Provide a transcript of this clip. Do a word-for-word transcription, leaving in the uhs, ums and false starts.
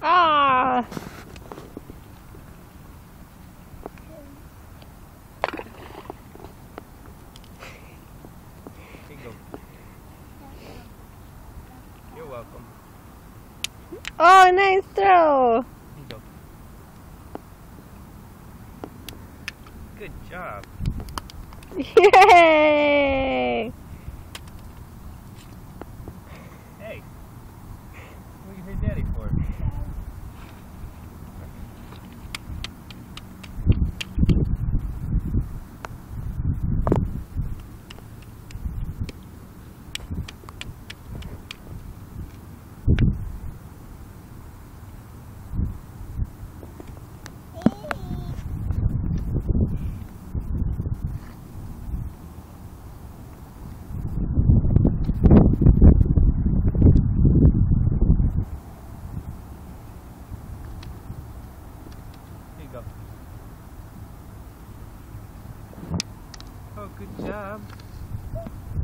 Ah! Here you go. You're welcome. Oh, nice throw! Here you go. Good job. Yay! Hey, what are you here, Daddy, for? Here you go. Oh, good job.